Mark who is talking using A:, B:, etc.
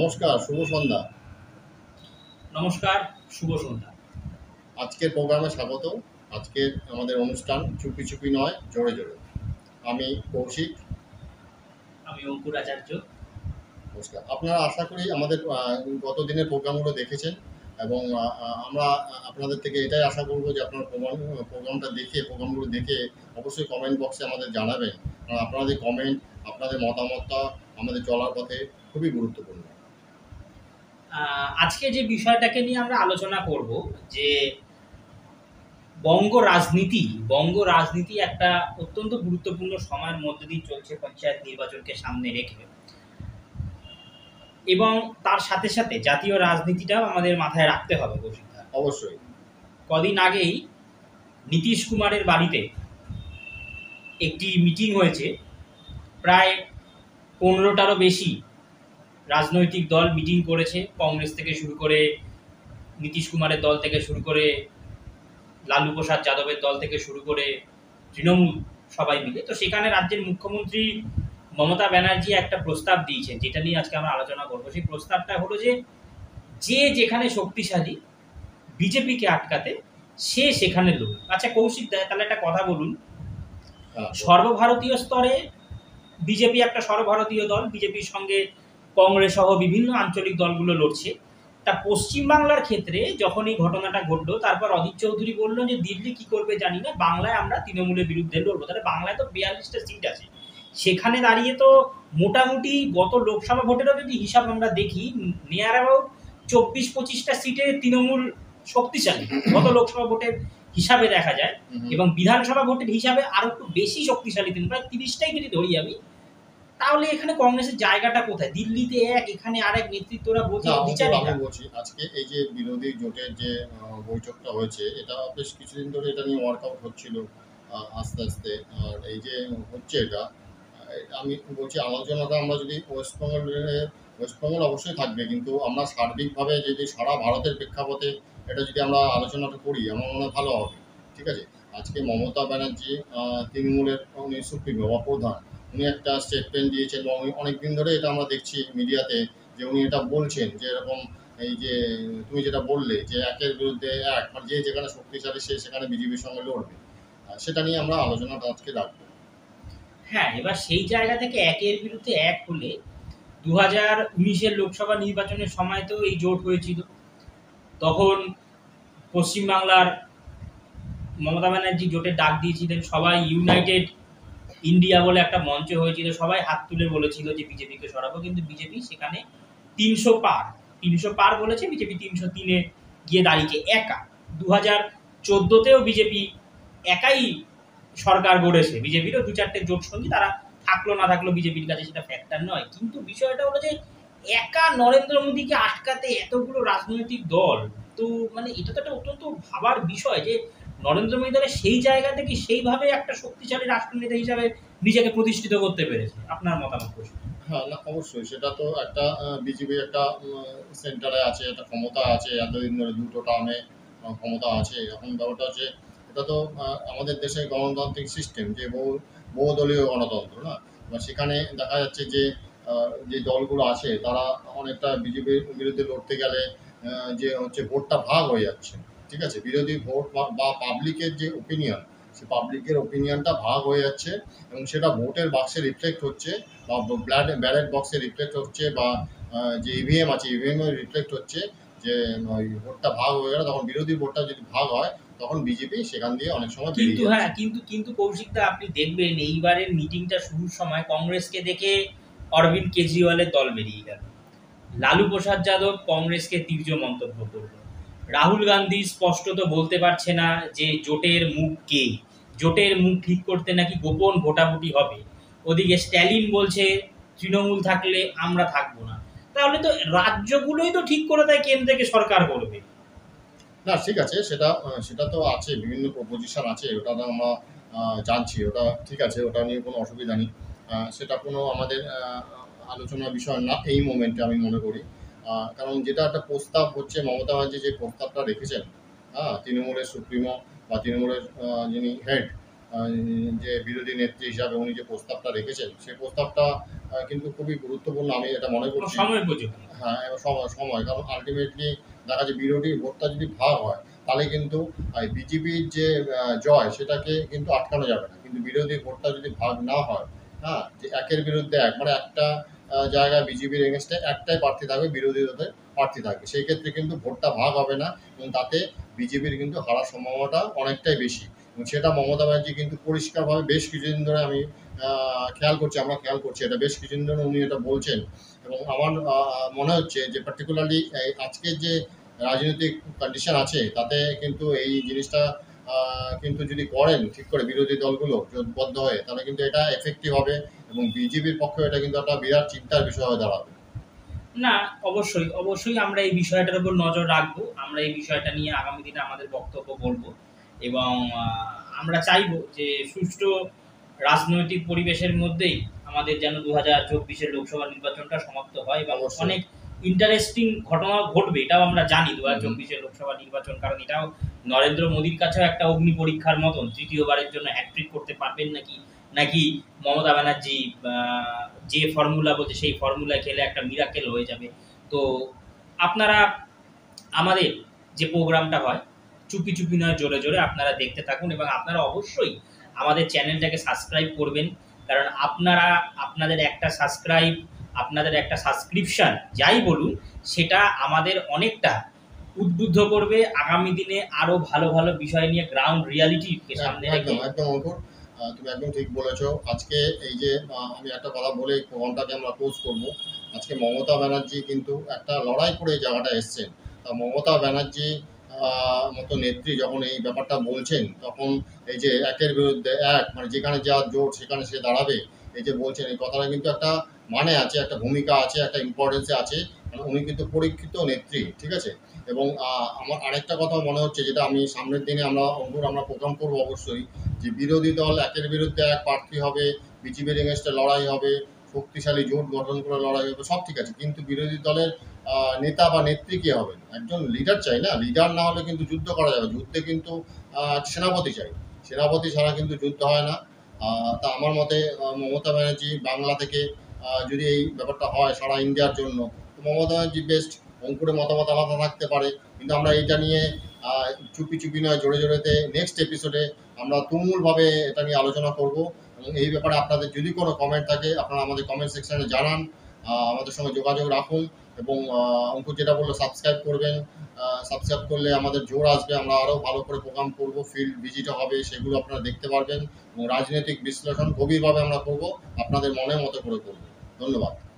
A: নমস্কার, শুভ সন্ধ্যা।
B: নমস্কার, শুভ সন্ধ্যা।
A: আজকের প্রোগ্রামে স্বাগত। আজকের আমাদের অনুষ্ঠান চুপি চুপি নয়, জোরে জোরে। আমি কৌশিক।
B: আমি অঙ্কুর আচার্য।
A: নমস্কার। আপনারা আশা করি আমাদের গত দিনের প্রোগ্রামগুলো দেখেছেন এবং আমরা আপনাদের থেকে এটাই আশা করব যে আপনারা প্রোগ্রামগুলো দেখে অবশ্যই কমেন্ট বক্সে আমাদের জানাবেন। কারণ আপনাদের কমেন্ট, আপনাদের মতামতটা আমাদের চলার পথে খুবই গুরুত্বপূর্ণ।
B: আজকে যে বিষয়টাকে নিয়ে আমরা আলোচনা করব যে বঙ্গ রাজনীতি একটা অত্যন্ত গুরুত্বপূর্ণ সময়ের মধ্যে দিয়ে চলছে পঞ্চায়েত নির্বাচনকে সামনে রেখে, এবং তার সাথে সাথে জাতীয় রাজনীতিটাও আমাদের মাথায় রাখতে হবে।
A: অবশ্যই।
B: কদিন আগেই নীতিশ কুমারের বাড়িতে একটি মিটিং হয়েছে। প্রায় 15টারও বেশি রাজনৈতিক দল মিটিং করেছে। কংগ্রেস থেকে শুরু করে নীতিশ কুমারের দল থেকে শুরু করে লালু প্রসাদ যাদবের দল থেকে শুরু করে তৃণমূল, সবাই মিলে। তো সেখানে রাজ্যের মুখ্যমন্ত্রী মমতা ব্যানার্জি একটা প্রস্তাব দিয়েছেন, যেটা নিয়ে আজকে আমরা আলোচনা করবো। সেই প্রস্তাবটা হলো যে যেখানে শক্তিশালী বিজেপিকে আটকাতে সে সেখানে লোক। আচ্ছা কৌশিক দা, তাহলে একটা কথা বলুন, সর্বভারতীয় স্তরে বিজেপি একটা সর্বভারতীয় দল, বিজেপির সঙ্গে কংগ্রেস সহ বিভিন্ন আঞ্চলিক দলগুলো লড়ছে। তা পশ্চিমবাংলার ক্ষেত্রে যখন এই ঘটনাটা ঘটলো, তারপর অধীর চৌধুরী বললো যে দিল্লি কি করবে জানি না, বাংলায় আমরা তৃণমূলের বিরুদ্ধে লড়বো। তাহলে বাংলায় তো 42টা সিট আছে, সেখানে দাঁড়িয়ে তো মোটামুটি গত লোকসভা ভোটেরও যদি হিসাব আমরা দেখি, নিয়ার অ্যাবাউট 24-25টা সিটে তৃণমূল শক্তিশালী গত লোকসভা ভোটের হিসাবে দেখা যায়, এবং বিধানসভা ভোটের হিসাবে আরো একটু বেশি শক্তিশালী প্রায় 30টাই যদি ধরি আমি। তাহলে এখানে কংগ্রেসের জায়গাটা কোথায়? দিল্লিতে এক, এখানে আরেক, নেতৃত্বরা বলছে
A: আমি বলছি আজকে এই যে বিরোধী জোটের যে বৈঠকটা হয়েছে, এটা বেশ কিছুদিন ধরে এটা নিয়ে ওয়ার্কআউট হচ্ছিল আস্তে আস্তে। আর এই যে হচ্ছে এটা, আমি বলছি আলোচনাটা আমরা যদি ওয়েস্টবেঙ্গল অবশ্যই থাকবে, কিন্তু আমরা সার্বিকভাবে যদি সারা ভারতের প্রেক্ষাপটে এটা যদি আমরা আলোচনাটা করি, আমার মনে হয় ভালো হবে। ঠিক আছে। আজকে মমতা ব্যানার্জি তৃণমূলের উনি সুপ্রিমো বা প্রধান, উনি একটা স্টেটমেন্ট দিয়েছেন এবং অনেকদিন ধরে এটা আমরা দেখছি মিডিয়াতে যে উনি এটা বলছেন যে এরকম এই যে তুমি যেটা বললে যে একের বিরুদ্ধে এক, মানে যে যেখানে শক্তিশালী সে সেখানে বিজেপির সঙ্গে লড়বে, সেটা নিয়ে আমরা আলোচনাটা আজকে রাখবো।
B: হ্যাঁ, এবার সেই জায়গা থেকে একের বিরুদ্ধে এক হলে 2019-এর লোকসভা নির্বাচনের সময় তো এই জোট হয়েছিল। তখন পশ্চিমবাংলার মমতা ব্যানার্জি জোটের ডাক দিয়েছিলেন, সবাই ইউনাইটেড ইন্ডিয়া বলে একটা মঞ্চ হয়েছিল, সবাই হাত তুলে বলেছিল যে বিজেপিকে সরাবো, কিন্তু বিজেপি সেখানে 300 পার বলেছে, বিজেপি 303-এ গিয়ে দাঁড়িয়েছে একা। 2014-তেও বিজেপি একাই সরকার গড়েছে, বিজেপিরও 2-4টে জোট সঙ্গী, তারা থাকলো না থাকলো বিজেপির কাছে সেটা ফ্যাক্টর নয়। কিন্তু বিষয়টা হলো যে একা নরেন্দ্র মোদীকে আটকাতে এতগুলো রাজনৈতিক দল, তো মানে এটা তো একটা অত্যন্ত ভাবার বিষয় যে নরেন্দ্র মোদী দলের সেই জায়গা থেকে সেইভাবে একটা শক্তিশালী রাষ্ট্রনেতা হিসাবে নিজেকে প্রতিষ্ঠিত করতে পেরেছে। আপনার মতামত?
A: হ্যাঁ, না অবশ্যই সেটা তো একটা বিজেপি একটা সেন্টারে আছে, একটা ক্ষমতা আছে, এতদিন ধরে দুটো টার্মে ক্ষমতা আছে। এখন ব্যাপারটা হচ্ছে এটা তো আমাদের দেশের গণতান্ত্রিক সিস্টেম, যে বহুদলীয় গণতন্ত্র না। সেখানে দেখা যাচ্ছে যে যে দলগুলো আছে তারা অনেকটা বিজেপির বিরুদ্ধে লড়তে গেলে যে হচ্ছে ভোটটা ভাগ হয়ে যাচ্ছে। ঠিক আছে, বিরোধী ভোট বা পাবলিকের যে ওপিনিয়ন, সে পাবলিকের ওপিনিয়নটা ভাগ হয়ে যাচ্ছে এবং সেটা ভোটের বাক্সে রিফ্লেক্ট হচ্ছে বা ব্যালট বক্সে রিফ্লেক্ট হচ্ছে বা যে ইভিএম আছে ইভিএমে রিফ্লেক্ট হচ্ছে যে ওই ভোটটা ভাগ হয়ে গেল। তখন বিরোধী ভোটটা যদি ভাগ হয় তখন বিজেপি সেখান দিয়ে অনেক সময়
B: কিন্তু হ্যাঁ কিন্তু কৌশিকদা, আপনি দেখবেন এইবারের মিটিংটা শুরুর সময় কংগ্রেসকে দেখে অরবিন্দ কেজরিওয়ালের দল বেরিয়ে গেল, লালু প্রসাদ যাদব কংগ্রেসকে তীর্য মন্তব্য করল, রাহুল গান্ধী স্পষ্টত বলতে পারছে না যে জোটের মুখ কে, জোটের মুখ ঠিক করতে নাকি গোপন ভোটাভুটি হবে, ওদিকে স্ট্যালিন বলছে তৃণমূল থাকলে আমরা থাকবো না। তাহলে তো রাজ্যগুলোই তো ঠিক করে দেয় কেন্দ্রকে সরকার করবে
A: না। ঠিক আছে, সেটা তো আছে, বিভিন্ন প্রপোজিশন আছে, ওটা তো আমরা জানছি, ওটা ঠিক আছে, ওটা নিয়ে কোনো অসুবিধা নেই। সেটা কোনো আমাদের আলোচনার বিষয় না এই মোমেন্টে আমি মনে করি। কারণ যেটা একটা প্রস্তাব হচ্ছে, মমতা ব্যানার্জি যে প্রস্তাবটা রেখেছেন, তৃণমূলের সুপ্রিমো বা তৃণমূলের যিনি হেড, যে বিরোধী নেত্রী হিসাবে উনি যে প্রস্তাবটা রেখেছেন, সেই প্রস্তাবটা কিন্তু খুবই গুরুত্বপূর্ণ আমি এটা মনে করছি।
B: সময় উপযোগী।
A: হ্যাঁ, এবং সময় কারণ আল্টিমেটলি দেখা যায় বিরোধী ভোটটা যদি ভাগ হয় তাহলে কিন্তু বিজেপির যে জয় সেটাকে কিন্তু আটকানো যাবে না। কিন্তু বিরোধী ভোটটা যদি ভাগ না হয়, হ্যাঁ? যে একের বিরুদ্ধে এক মানে একটা জায়গায় বিজেপির এগেইনস্টে একটাই প্রার্থী থাকবে, বিরোধী দলের প্রার্থী থাকবে। সেই ক্ষেত্রে কিন্তু ভোটটা ভাগ হবে না এবং তাতে বিজেপির কিন্তু হারার সম্ভাবনাটা অনেকটাই বেশি। এবং সেটা মমতা ব্যানার্জি কিন্তু পরিষ্কারভাবে বেশ কিছুদিন ধরে আমি আমরা খেয়াল করছি এটা বেশ কিছুদিন ধরে উনি এটা বলছেন। এবং আমার মনে হচ্ছে যে পার্টিকুলারলি আজকের যে রাজনৈতিক কন্ডিশন আছে তাতে কিন্তু এই জিনিসটা কিন্তু যদি করেন ঠিক করে বিরোধী দলগুলো জোটবদ্ধ হয়ে তাহলে কিন্তু এটা এফেক্টিভ হবে এবং বিজেপির পক্ষে এটা কিন্তু একটা বিরাট চিন্তার বিষয় হয়ে দাঁড়াবে।
B: না, অবশ্যই, অবশ্যই আমরা এই বিষয়টার উপর নজর রাখবো। আমরা এই বিষয়টা নিয়ে আগামী দিনে আমাদের বক্তব্য বলবো এবং আমরা চাইবো যে সুষ্ঠু রাজনৈতিক পরিবেশের মধ্যেই আমাদের যেন ২০২৪ এর লোকসভা নির্বাচনটা সমাপ্ত হয় এবং
A: অবশ্যই।
B: অনেক ইন্টারেস্টিং ঘটনা ঘটবে এটাও আমরা জানি।
A: হুম।
B: ২০২৪ এর লোকসভা নির্বাচন, কারণ এটাও নরেন্দ্র মোদীর কাছেও একটা অগ্নি পরীক্ষার মতন। তৃতীয়বারের জন্য হ্যাট্রিক করতে পারবেন নাকি মমতা ব্যানার্জি যে ফর্মুলা বলছে সেই ফর্মুলায় খেলে একটা মিরাকেল হয়ে যাবে। তো আপনারা আমাদের যে প্রোগ্রামটা হয় চুপি চুপি নয় জোরে জোরে আপনারা দেখতে থাকুন এবং আপনারা অবশ্যই আমাদের চ্যানেলটাকে সাবস্ক্রাইব করবেন, কারণ আপনাদের একটা সাবস্ক্রাইব, আপনাদের একটা সাবস্ক্রিপশন যাই বলুন সেটা আমাদের অনেকটা উদ্বুদ্ধ করবে আগামী দিনে আরো ভালো ভালো বিষয় নিয়ে গ্রাউন্ড রিয়ালিটিকে সামনে রেখে।
A: একদম অঙ্কুর, তুমি একদম ঠিক বলেছো। আজকে এই যে আমি একটা কথা বলে প্রোগ্রামটাকে আমরা ক্লোজ করবো। আজকে মমতা ব্যানার্জি কিন্তু একটা লড়াই করে এই জায়গাটা এসছেন। তা মমতা ব্যানার্জি মতো নেত্রী যখন এই ব্যাপারটা বলছেন তখন এই যে একের বিরুদ্ধে এক মানে যেখানে যা জোট সেখানে সে দাঁড়াবে, এই যে বলছেন এই কথাটা কিন্তু একটা মানে আছে, একটা ভূমিকা আছে, একটা ইম্পর্টেন্সে আছে। মানে উনি কিন্তু পরীক্ষিত নেত্রী, ঠিক আছে? এবং আমার আরেকটা কথা মনে হচ্ছে যেটা আমি সামনের দিনে আমরা প্রোগ্রাম করবো অবশ্যই, যে বিরোধী দল একের বিরুদ্ধে এক প্রার্থী হবে, বিজেপির এগেনস্টে লড়াই হবে, শক্তিশালী জোট গঠন করে লড়াই হবে, সব ঠিক আছে। কিন্তু বিরোধী দলের নেতা বা নেত্রী কে হবেন? একজন লিডার চাই না? লিডার না হলে কিন্তু যুদ্ধ করা যাবে। যুদ্ধে কিন্তু সেনাপতি চাই। সেনাপতি ছাড়া কিন্তু যুদ্ধ হয় না। তা আমার মতে মমতা ব্যানার্জি বাংলা থেকে যদি এই ব্যাপারটা হয় সারা ইন্ডিয়ার জন্য, তো মমতা ব্যানার্জি বেস্ট। অঙ্কুরের মতামত আলাদা থাকতে পারে, কিন্তু আমরা এইটা নিয়ে চুপি চুপি নয় জোরে জোরেতে নেক্সট এপিসোডে আমরা তুমুলভাবে এটা নিয়ে আলোচনা করব। এবং এই ব্যাপারে আপনাদের যদি কোনো কমেন্ট থাকে আপনারা আমাদের কমেন্ট সেকশনে জানান, আমাদের সঙ্গে যোগাযোগ রাখুন। এবং অঙ্কুর যেটা বললো সাবস্ক্রাইব করবেন, সাবস্ক্রাইব করলে আমাদের জোর আসবে, আমরা আরও ভালো করে প্রোগ্রাম করব, ফিল্ড ভিজিট হবে, সেগুলো আপনারা দেখতে পারবেন এবং রাজনৈতিক বিশ্লেষণ গভীরভাবে আমরা করব, আপনাদের মনের মতো করে করব। ধন্যবাদ।